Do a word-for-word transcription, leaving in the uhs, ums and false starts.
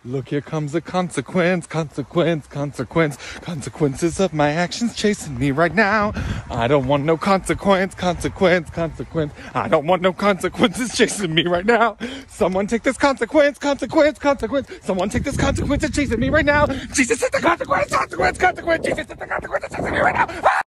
Look, here comes a consequence, consequence, consequence, consequences of my actions chasing me right now. I don't want no consequence, consequence, consequence. I don't want no consequences chasing me right now. Someone take this consequence, consequence, consequence. Someone take this consequence and chasing me right now. Jesus, take the consequence, consequence, consequence. Jesus, take the consequence and chasing me right now. Ah!